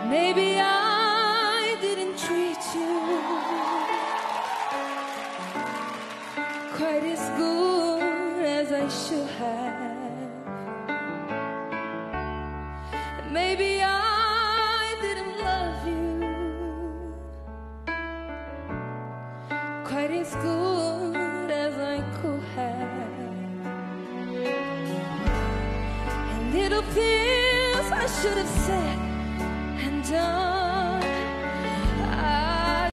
Maybe I didn't treat you quite as good as I should have. Maybe I didn't love you quite as good as I could have. And little things I should have said and done,